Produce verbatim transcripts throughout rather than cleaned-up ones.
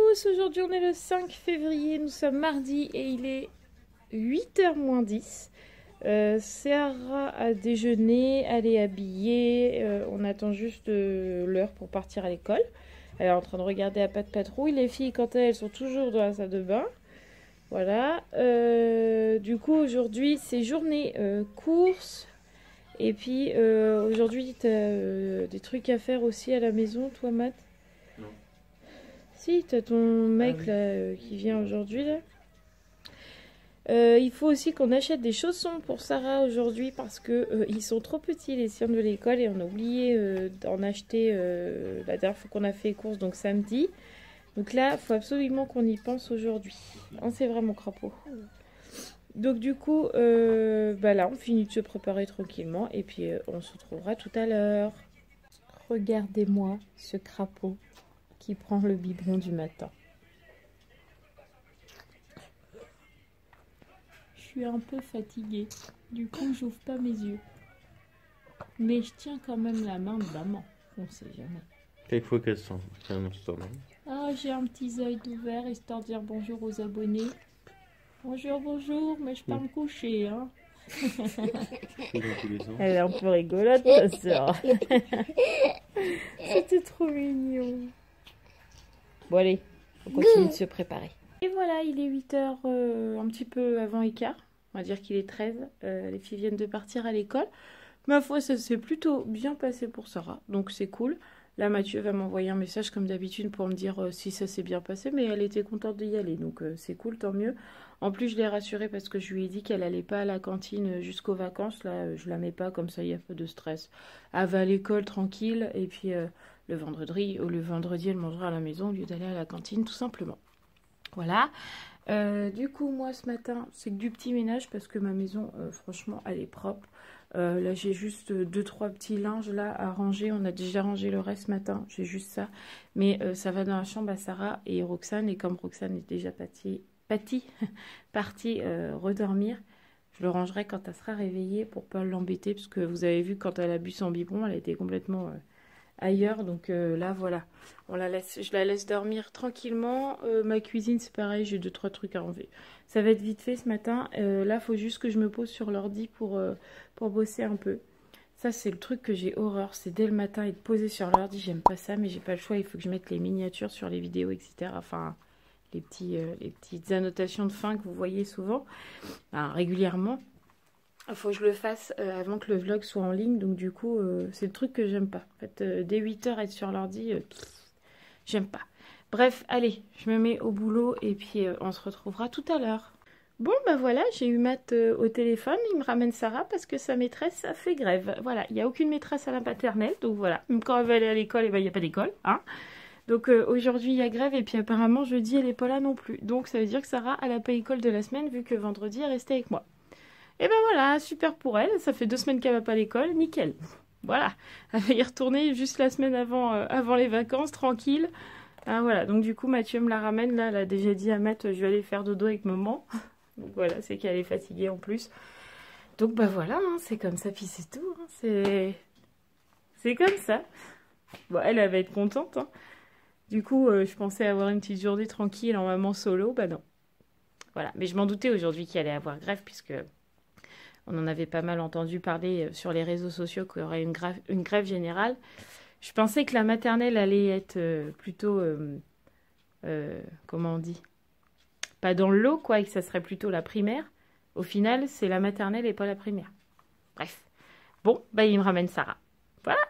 tous, aujourd'hui on est le cinq février, nous sommes mardi et il est huit heures moins dix. Euh, Sarah a déjeuné, elle est habillée, euh, on attend juste euh, l'heure pour partir à l'école. Elle est en train de regarder à pas de patrouille, les filles quant à elles sont toujours dans la salle de bain. Voilà, euh, du coup aujourd'hui c'est journée euh, course. Et puis euh, aujourd'hui tu as euh, des trucs à faire aussi à la maison, toi Matt? Non. Si, tu as ton mec ah, oui. là euh, qui vient aujourd'hui là. Euh, il faut aussi qu'on achète des chaussons pour Sarah aujourd'hui parce que euh, ils sont trop petits les siens de l'école et on a oublié euh, d'en acheter euh, la dernière fois qu'on a fait les courses, donc samedi. Donc là, il faut absolument qu'on y pense aujourd'hui. Hein, c'est vraiment crapaud. Donc du coup, euh, bah là, on finit de se préparer tranquillement et puis euh, on se retrouvera tout à l'heure. Regardez-moi ce crapaud qui prend le biberon du matin. Je suis un peu fatiguée, du coup j'ouvre pas mes yeux. Mais je tiens quand même la main de maman, on sait jamais. Il faut qu'elle s'en tienne. Ah, j'ai un petit œil ouvert histoire de dire bonjour aux abonnés. Bonjour, bonjour, mais je pars me coucher, hein. Elle est un peu rigolote, ta soeur. C'était trop mignon. Bon, allez, on continue de se préparer. Et voilà, il est huit heures, euh, un petit peu avant écart. On va dire qu'il est treize. Euh, les filles viennent de partir à l'école. Ma foi, ça s'est plutôt bien passé pour Sarah, donc c'est cool. Là, Mathieu va m'envoyer un message comme d'habitude pour me dire euh, si ça s'est bien passé, mais elle était contente d'y aller, donc euh, c'est cool, tant mieux. En plus, je l'ai rassurée parce que je lui ai dit qu'elle n'allait pas à la cantine jusqu'aux vacances. Là, euh, je la mets pas, comme ça, il y a peu de stress. Elle va à l'école tranquille, et puis euh, le vendredi, ou le vendredi, elle mangera à la maison au lieu d'aller à la cantine, tout simplement. Voilà. Euh, du coup, moi, ce matin, c'est que du petit ménage parce que ma maison, euh, franchement, elle est propre. Euh, là, j'ai juste deux, trois petits linges là à ranger. On a déjà rangé le reste ce matin. J'ai juste ça. Mais euh, ça va dans la chambre à Sarah et Roxane. Et comme Roxane est déjà partie, partie, partie euh, redormir, je le rangerai quand elle sera réveillée pour pas l'embêter. Parce que vous avez vu, quand elle a bu son biberon, elle était complètement euh, ailleurs. Donc euh, là, voilà. On la laisse, je la laisse dormir tranquillement. Euh, ma cuisine, c'est pareil. J'ai deux, trois trucs à enlever. Ça va être vite fait ce matin. Euh, là, il faut juste que je me pose sur l'ordi pour, euh, pour bosser un peu. Ça, c'est le truc que j'ai horreur. C'est dès le matin être posé sur l'ordi. J'aime pas ça, mais j'ai pas le choix. Il faut que je mette les miniatures sur les vidéos, et cetera. Enfin, les, petits, euh, les petites annotations de fin que vous voyez souvent, enfin, régulièrement. Il faut que je le fasse euh, avant que le vlog soit en ligne. Donc, du coup, euh, c'est le truc que j'aime pas. En fait, euh, dès huit heures, être sur l'ordi, euh, j'aime pas. Bref, allez, je me mets au boulot et puis euh, on se retrouvera tout à l'heure. Bon, ben voilà, j'ai eu Matt euh, au téléphone, il me ramène Sarah parce que sa maîtresse a fait grève. Voilà, il n'y a aucune maîtresse à la maternelle, donc voilà, même quand elle va aller à l'école, il ben, n'y a pas d'école, hein. Donc euh, aujourd'hui, il y a grève et puis apparemment, jeudi, elle n'est pas là non plus. Donc ça veut dire que Sarah, elle n'a pas école de la semaine vu que vendredi, elle est restée avec moi. Et ben voilà, super pour elle, ça fait deux semaines qu'elle va pas à l'école, nickel. Voilà, elle va y retourner juste la semaine avant, euh, avant les vacances, tranquille. Ah, voilà, donc du coup Mathieu me la ramène, là, elle a déjà dit à Matt, je vais aller faire dodo avec maman. Donc voilà, c'est qu'elle est fatiguée en plus. Donc bah voilà, hein, c'est comme ça, puis c'est tout, hein, c'est... C'est comme ça. Bon, elle, elle va être contente, hein. Du coup, euh, je pensais avoir une petite journée tranquille en maman solo, bah non. Voilà, mais je m'en doutais aujourd'hui qu'il allait avoir grève, puisque on en avait pas mal entendu parler sur les réseaux sociaux qu'il y aurait une grève, une grève générale. Je pensais que la maternelle allait être euh, plutôt, euh, euh, comment on dit, pas dans le lot, quoi, et que ça serait plutôt la primaire. Au final, c'est la maternelle et pas la primaire. Bref. Bon, bah il me ramène Sarah. Voilà.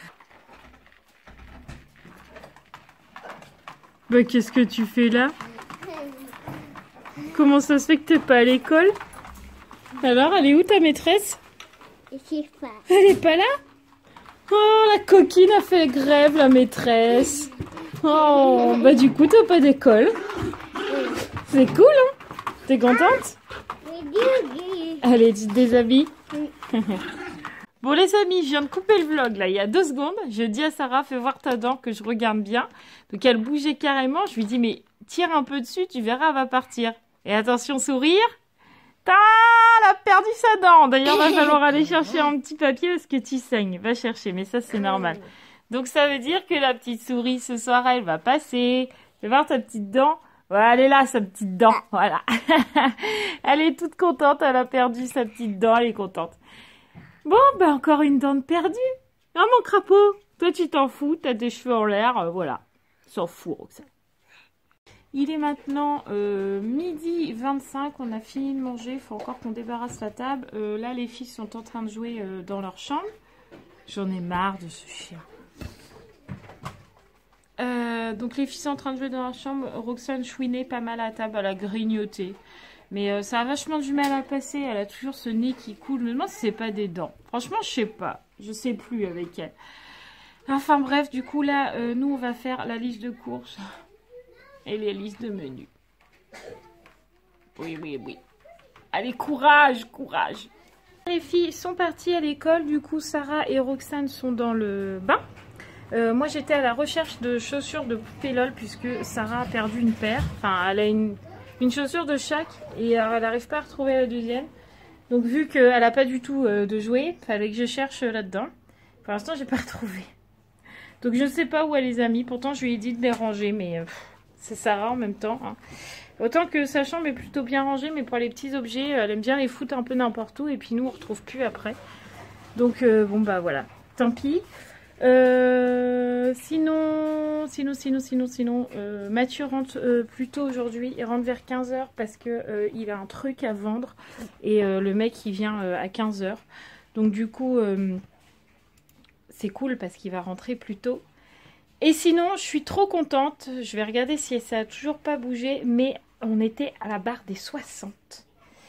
Bah qu'est-ce que tu fais là? Comment ça se fait que t'es pas à l'école? Alors, elle est où ta maîtresse? Je sais pas. Elle est pas là? Oh, la coquine a fait grève, la maîtresse. Oh, bah du coup, t'as pas d'école. C'est cool, hein? T'es contente? Allez, tu te déshabilles. Bon, les amis, je viens de couper le vlog, là, il y a deux secondes. Je dis à Sarah, fais voir ta dent, que je regarde bien. Donc, elle bougeait carrément. Je lui dis, mais tire un peu dessus, tu verras, elle va partir. Et attention, sourire. Ta, elle a perdu sa dent. D'ailleurs, il va falloir aller chercher un petit papier parce que tu saignes. Va chercher, mais ça, c'est normal. Donc, ça veut dire que la petite souris, ce soir, elle va passer. Fais voir ta petite dent. Ouais, elle est là, sa petite dent. Voilà. Elle est toute contente. Elle a perdu sa petite dent. Elle est contente. Bon, ben encore une dent de perdue. Ah, mon crapaud. Toi, tu t'en fous. T'as des cheveux en l'air. Euh, voilà. S'en fout, Roxane. Il est maintenant euh, midi vingt-cinq. On a fini de manger. Il faut encore qu'on débarrasse la table. Euh, là, les filles sont en train de jouer euh, dans leur chambre. J'en ai marre de ce chien. Euh, donc les filles sont en train de jouer dans leur chambre. Roxane chouinait pas mal à table, elle a grignoté. Mais euh, ça a vachement du mal à passer. Elle a toujours ce nez qui coule. Je me demande si c'est pas des dents. Franchement, je sais pas. Je sais plus avec elle. Enfin bref, du coup là, euh, nous on va faire la liste de courses et les listes de menus. Oui, oui, oui. Allez, courage, courage. Les filles sont parties à l'école. Du coup, Sarah et Roxane sont dans le bain. Euh, moi j'étais à la recherche de chaussures de poupée LOL puisque Sarah a perdu une paire. Enfin, elle a une, une chaussure de chaque et elle n'arrive pas à retrouver la deuxième. Donc vu qu'elle n'a pas du tout euh, de jouet, il fallait que je cherche euh, là-dedans. Pour l'instant, j'ai pas retrouvé. Donc je ne sais pas où elle les a mis. Pourtant, je lui ai dit de les ranger, mais euh, c'est Sarah en même temps. Hein. Autant que sa chambre est plutôt bien rangée, mais pour les petits objets, elle aime bien les foutre un peu n'importe où et puis nous, on ne retrouve plus après. Donc euh, bon bah voilà, tant pis. Euh, sinon, sinon, sinon, sinon, sinon, euh, Mathieu rentre euh, plus tôt aujourd'hui. Il rentre vers quinze heures parce que euh, il a un truc à vendre et euh, le mec il vient euh, à quinze heures. Donc du coup, euh, c'est cool parce qu'il va rentrer plus tôt. Et sinon, je suis trop contente. Je vais regarder si ça a toujours pas bougé, mais on était à la barre des soixante.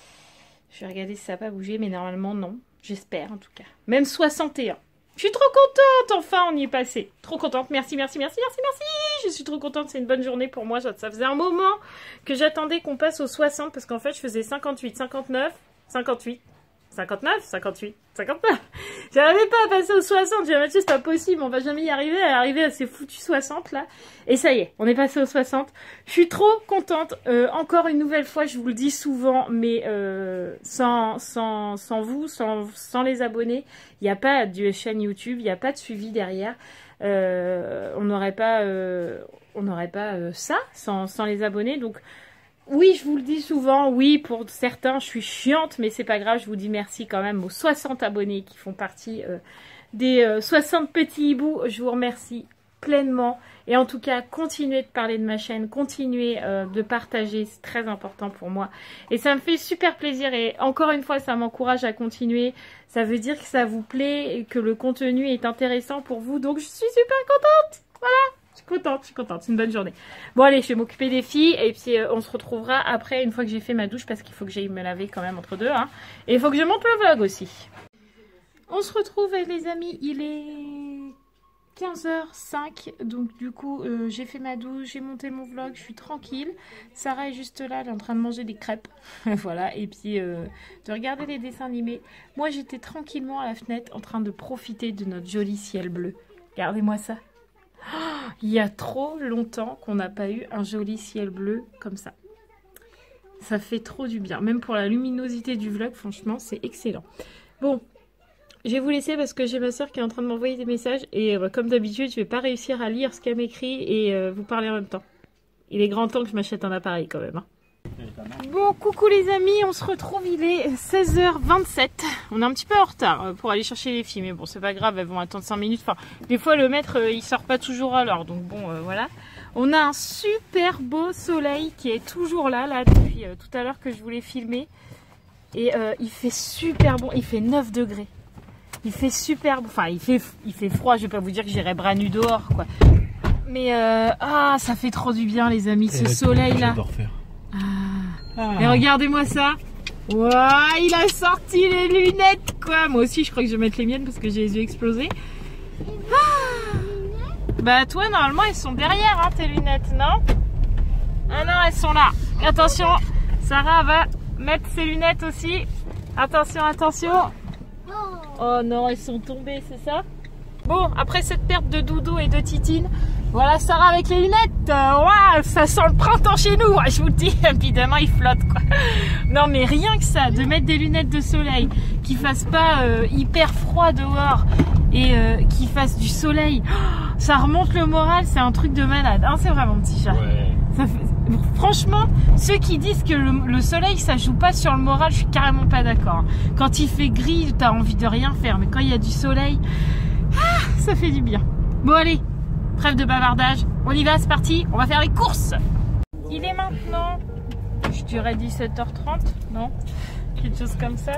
Je vais regarder si ça n'a pas bougé, mais normalement non. J'espère en tout cas. Même soixante et un. Je suis trop contente, enfin on y est passé. Trop contente, merci, merci, merci, merci, merci. Je suis trop contente, c'est une bonne journée pour moi. Ça faisait un moment que j'attendais qu'on passe aux soixante parce qu'en fait je faisais cinquante-huit, cinquante-neuf, cinquante-huit, cinquante-neuf, cinquante-huit, cinquante-neuf. J'arrivais pas à passer aux soixante. J'ai dit Mathieu, c'est pas possible, on va jamais y arriver. Elle est arrivée à ces foutus soixante là. Et ça y est, on est passé aux soixante. Je suis trop contente. Euh, encore une nouvelle fois, je vous le dis souvent, mais euh, sans, sans, sans vous, sans, sans les abonnés, il n'y a pas de chaîne YouTube, il n'y a pas de suivi derrière. Euh, on n'aurait pas, euh, on n'aurait pas euh, ça sans, sans les abonnés. Donc oui, je vous le dis souvent, oui, pour certains, je suis chiante, mais c'est pas grave, je vous dis merci quand même aux soixante abonnés qui font partie euh, des euh, soixante petits hiboux. Je vous remercie pleinement. Et en tout cas, continuez de parler de ma chaîne, continuez euh, de partager, c'est très important pour moi. Et ça me fait super plaisir et encore une fois, ça m'encourage à continuer. Ça veut dire que ça vous plaît et que le contenu est intéressant pour vous. Donc, je suis super contente. Voilà. Je suis contente, je suis contente, c'est une bonne journée. Bon allez, je vais m'occuper des filles et puis euh, on se retrouvera après une fois que j'ai fait ma douche parce qu'il faut que j'aille me laver quand même entre deux. Hein. Et il faut que je monte le vlog aussi. On se retrouve avec les amis, il est quinze heures cinq, donc du coup euh, j'ai fait ma douche, j'ai monté mon vlog, je suis tranquille. Sarah est juste là, elle est en train de manger des crêpes. Voilà, et puis euh, de regarder les dessins animés. Moi j'étais tranquillement à la fenêtre en train de profiter de notre joli ciel bleu. Regardez-moi ça. Oh, il y a trop longtemps qu'on n'a pas eu un joli ciel bleu comme ça. Ça fait trop du bien. Même pour la luminosité du vlog, franchement, c'est excellent. Bon, je vais vous laisser parce que j'ai ma soeur qui est en train de m'envoyer des messages. Et euh, comme d'habitude, je ne vais pas réussir à lire ce qu'elle m'écrit et euh, vous parler en même temps. Il est grand temps que je m'achète un appareil quand même. Hein. Bon, coucou les amis, on se retrouve, il est seize heures vingt-sept. On est un petit peu en retard pour aller chercher les filles, mais bon, c'est pas grave, elles vont attendre cinq minutes. Enfin, des fois, le maître, euh, il sort pas toujours à l'heure, donc bon, euh, voilà. On a un super beau soleil qui est toujours là, là, depuis euh, tout à l'heure que je voulais filmer. Et euh, il fait super bon, il fait neuf degrés. Il fait super bon, enfin, il fait, il fait froid, je vais pas vous dire que j'irai bras nus dehors, quoi. Mais, euh, ah, ça fait trop du bien, les amis, ce soleil-là. Ah. Ah. Et regardez-moi ça. Ouah, il a sorti les lunettes quoi. Moi aussi je crois que je vais mettre les miennes parce que j'ai les yeux explosés. Ah. Bah toi normalement elles sont derrière hein, tes lunettes, non? Ah non, elles sont là. Attention, Sarah va mettre ses lunettes aussi. Attention, attention. Oh non, elles sont tombées, c'est ça? Bon, après cette perte de doudou et de titine, voilà Sarah avec les lunettes. Euh, ouais, ça sent le printemps chez nous, ouais, je vous le dis. Évidemment, il flotte quoi. Non mais rien que ça, de mettre des lunettes de soleil, qui fassent pas euh, hyper froid dehors et euh, qui fassent du soleil, oh, Ça remonte le moral, c'est un truc de malade. Hein, c'est vrai mon petit chat. Ouais. Ça fait... Franchement, ceux qui disent que le, le soleil ça joue pas sur le moral, je suis carrément pas d'accord. Quand il fait gris, t'as envie de rien faire, mais quand il y a du soleil, ah, ça fait du bien. Bon allez, trêve de bavardage, on y va, c'est parti, on va faire les courses. Il est maintenant, je dirais dix-sept heures trente, non? Quelque chose comme ça.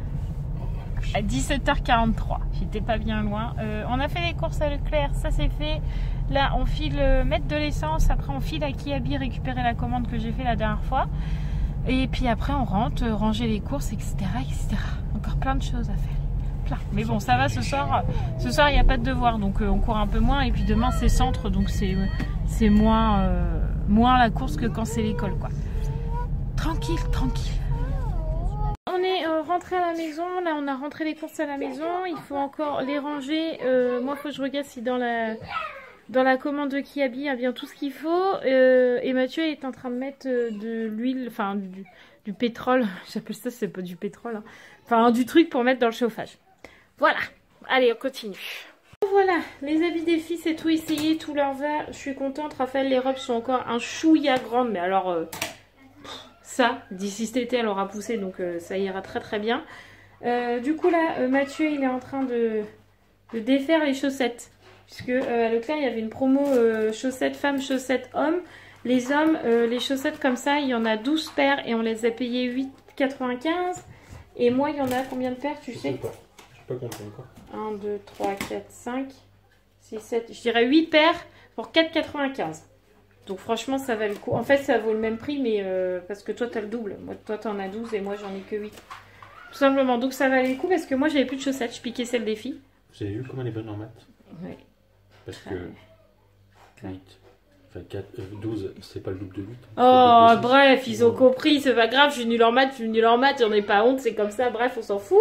À dix-sept heures quarante-trois, j'étais pas bien loin. Euh, on a fait les courses à Leclerc, ça c'est fait. Là, on file euh, mettre de l'essence. Après, on file à Kiabi récupérer la commande que j'ai fait la dernière fois. Et puis après, on rentre, euh, ranger les courses, et cetera, et cetera. Encore plein de choses à faire. Plein. Mais bon, ça va ce soir. Ce soir, il n'y a pas de devoir, donc euh, on court un peu moins. Et puis demain, c'est centre, donc c'est euh, c'est moins, euh, moins la course que quand c'est l'école, quoi. Tranquille, tranquille. On est euh, rentré à la maison. Là, on a rentré les courses à la maison. Il faut encore les ranger. Euh, moi, il faut que je regarde si dans la... Dans la commande de Kiabi, il y a bien tout ce qu'il faut. Euh, et Mathieu est en train de mettre euh, de l'huile, enfin du, du pétrole. J'appelle ça, c'est pas du pétrole. Hein. Enfin, du truc pour mettre dans le chauffage. Voilà. Allez, on continue. Voilà, les habits des filles, c'est tout essayé, tout leur va. Je suis contente. Raphaël, les robes sont encore un chouïa grandes. Mais alors, euh, ça, d'ici cet été, elle aura poussé. Donc, euh, ça ira très très bien. Euh, du coup, là, euh, Mathieu, il est en train de, de défaire les chaussettes. Puisque euh, à Leclerc, il y avait une promo euh, chaussettes femmes, chaussettes hommes. Les hommes, euh, les chaussettes comme ça, il y en a douze paires et on les a payées huit quatre-vingt-quinze. Et moi, il y en a combien de paires, tu sais? Je sais pas. Je sais pas compter encore. un, deux, trois, quatre, cinq, six, sept. Je dirais huit paires pour quatre quatre-vingt-quinze. Donc franchement, ça va le coup. En fait, ça vaut le même prix, mais euh, parce que toi, tu as le double. Moi, toi, tu en as douze et moi, j'en ai que huit. Tout simplement. Donc ça valait le coup parce que moi, j'avais plus de chaussettes. Je piquais celles des filles. Vous avez vu comment elle est bonne en maths? Oui. Parce que huit, enfin quatre, euh, douze, c'est pas le double de huit. Oh, bref, ils ont compris, c'est pas grave, je suis nulle en maths, je suis nulle en maths, j'en ai pas honte, c'est comme ça, bref, on s'en fout.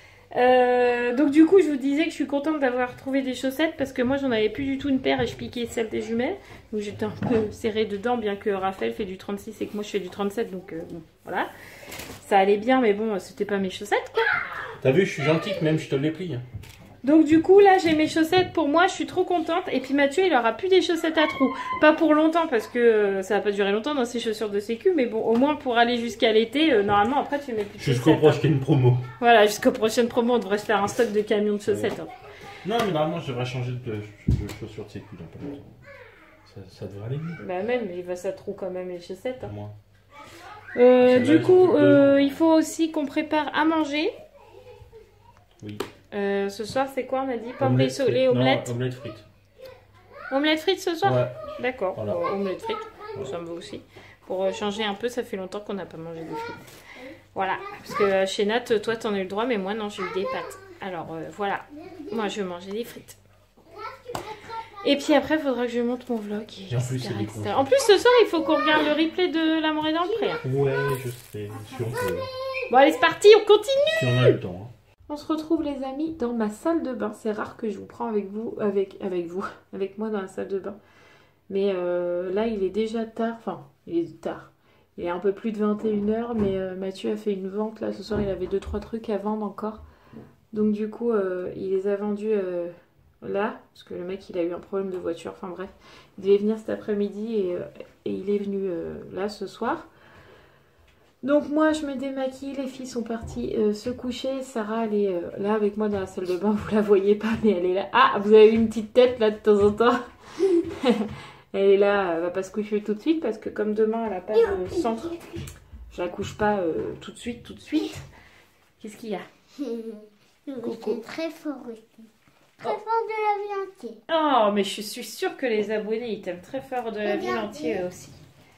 Euh, donc du coup, je vous disais que je suis contente d'avoir trouvé des chaussettes parce que moi, j'en avais plus du tout une paire et je piquais celle des jumelles. Donc j'étais un peu serrée dedans, bien que Raphaël fait du trente-six et que moi, je fais du trente-sept, donc euh, bon, voilà. Ça allait bien, mais bon, c'était pas mes chaussettes, quoi. T'as vu, je suis gentille, même je te les plie. Donc du coup là j'ai mes chaussettes pour moi, je suis trop contente. Et puis Mathieu il aura plus des chaussettes à trous. Pas pour longtemps parce que euh, ça va pas durer longtemps dans ses chaussures de sécu. Mais bon au moins pour aller jusqu'à l'été, euh, normalement après tu mets plus de chaussettes. Jusqu'au prochaine promo. Voilà, jusqu'aux prochaines promos on devrait se faire un stock de camions de chaussettes. Hein. Non mais normalement je devrais changer de, de chaussures de sécu dans pas longtemps. Ça, ça devrait aller mieux. Bah même, il va ça trou quand même les chaussettes. Hein. Moi. Euh, du coup euh, il faut aussi qu'on prépare à manger. Oui. Euh, ce soir, c'est quoi on a dit? Pommes les omelettes. Non, omelettes frites. Omelettes frites ce soir? Ouais. D'accord. Voilà. Bon, omelettes frites, bon, ça me va aussi. Pour euh, changer un peu, ça fait longtemps qu'on n'a pas mangé de frites. Voilà. Parce que euh, chez Nat, toi, t'en as eu le droit, mais moi, non, j'ai eu des pâtes. Alors, euh, voilà. Moi, je veux manger des frites. Et puis après, il faudra que je monte mon vlog. Et et en, plus, et cetera. En plus, ce soir, il faut qu'on regarde le replay de L'amour est dans le pré. Hein. Ouais, je sais. Si on peut. Bon, allez, c'est parti, on continue. Si on a le temps. Hein. On se retrouve les amis dans ma salle de bain. C'est rare que je vous prends avec vous, avec, avec vous, avec moi dans la salle de bain. Mais euh, là il est déjà tard, enfin il est tard. Il est un peu plus de vingt et une heures, mais euh, Mathieu a fait une vente là ce soir, il avait deux trois trucs à vendre encore. Donc du coup euh, il les a vendus euh, là, parce que le mec il a eu un problème de voiture, enfin bref. Il devait venir cet après-midi et, euh, et il est venu euh, là ce soir. Donc moi je me démaquille, les filles sont parties euh, se coucher. Sarah elle est euh, là avec moi dans la salle de bain, vous la voyez pas mais elle est là. Ah vous avez une petite tête là de temps en temps. Elle est là, elle va pas se coucher tout de suite parce que comme demain elle a pas de centre, je la couche pas euh, tout de suite, tout de suite. Qu'est-ce qu'il y a? Coucou. Très fort aussi. Très oh. fort de la vie entière. Oh mais je suis sûre que les abonnés ils t'aiment très fort de la vie entière aussi.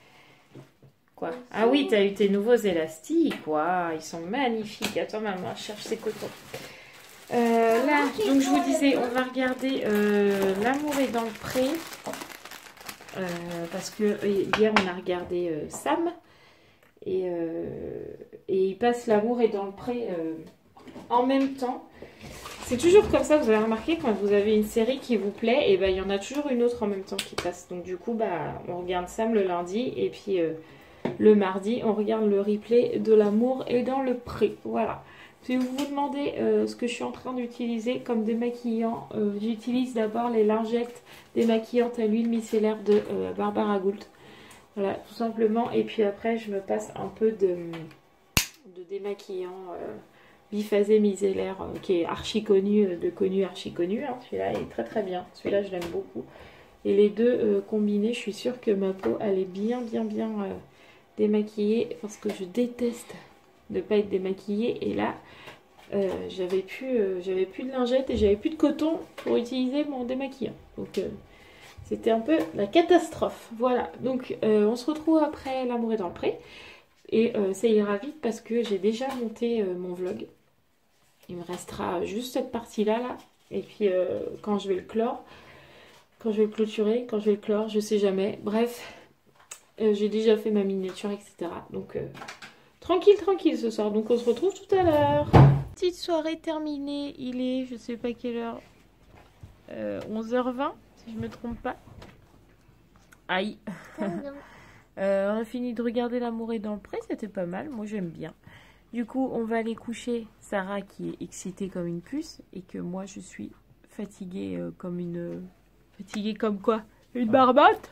Quoi? Ah oui, t'as eu tes nouveaux élastiques, quoi. Ils sont magnifiques. Attends, maman, je cherche ces cotons. Euh, là, donc je vous disais, on va regarder euh, L'amour est dans le pré. Euh, parce que hier, on a regardé euh, Sam. Et, euh, et il passe L'amour est dans le pré euh, en même temps. C'est toujours comme ça, vous avez remarqué, quand vous avez une série qui vous plaît, et ben il y en a toujours une autre en même temps qui passe. Donc du coup, bah, on regarde Sam le lundi et puis... Euh, le mardi, on regarde le replay de L'amour est dans le pré. Voilà. Si vous vous demandez euh, ce que je suis en train d'utiliser comme démaquillant, euh, j'utilise d'abord les lingettes démaquillantes à l'huile micellaire de euh, Barbara Gould. Voilà, tout simplement. Et puis après, je me passe un peu de, de démaquillant euh, biphasé micellaire euh, qui est archi connu, euh, de connu archi connu. Hein. Celui-là est très très bien. Celui-là, je l'aime beaucoup. Et les deux euh, combinés, je suis sûre que ma peau, elle est bien, bien, bien euh, démaquillée. Parce que je déteste de ne pas être démaquillée. Et là, euh, j'avais plus, euh, j'avais plus de lingettes et j'avais plus de coton pour utiliser mon démaquillant. Donc, euh, c'était un peu la catastrophe. Voilà. Donc, euh, on se retrouve après L'amour est dans le pré. Et euh, ça ira vite parce que j'ai déjà monté euh, mon vlog. Il me restera juste cette partie-là, là. Et puis, euh, quand je vais le clore... Quand je vais le clôturer, quand je vais le clore, je sais jamais. Bref, euh, j'ai déjà fait ma miniature, et cetera. Donc, euh, tranquille, tranquille ce soir. Donc, on se retrouve tout à l'heure. Petite soirée terminée. Il est, je sais pas quelle heure, euh, onze heures vingt, si je me trompe pas. Aïe. euh, on a fini de regarder L'amour est dans le pré. C'était pas mal. Moi, j'aime bien. Du coup, on va aller coucher Sarah qui est excitée comme une puce. Et que moi, je suis fatiguée euh, comme une... Fatiguée comme quoi? Une barbotte?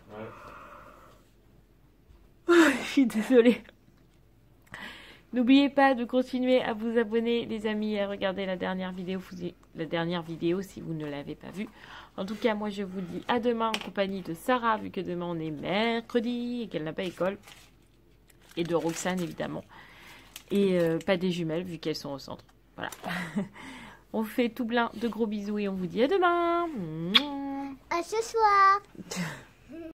Ouais. Oh, je suis désolée. N'oubliez pas de continuer à vous abonner, les amis, et à regarder la dernière vidéo, la dernière vidéo si vous ne l'avez pas vue. En tout cas, moi, je vous dis à demain en compagnie de Sarah, vu que demain, on est mercredi et qu'elle n'a pas école. Et de Roxane, évidemment. Et euh, pas des jumelles, vu qu'elles sont au centre. Voilà. On vous fait tout plein de gros bisous et on vous dit à demain. À ce soir.